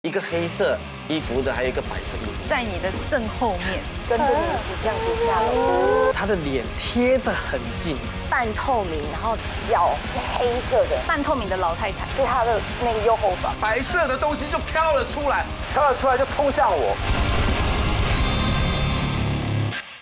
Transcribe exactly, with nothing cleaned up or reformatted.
一个黑色衣服的，还有一个白色衣服， 在你的正后面， 跟着你一起这样子下楼。 他的脸贴得很近， 半透明，然后脚是黑色的， 半透明的老太太， 是她的那个右后方， 白色的东西就飘了出来， 跳了出来就冲向我。